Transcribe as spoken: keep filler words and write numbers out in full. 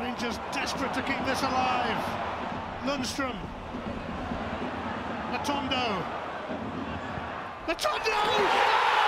Rangers desperate to keep this alive. Lundstrom. Matondo. Matondo!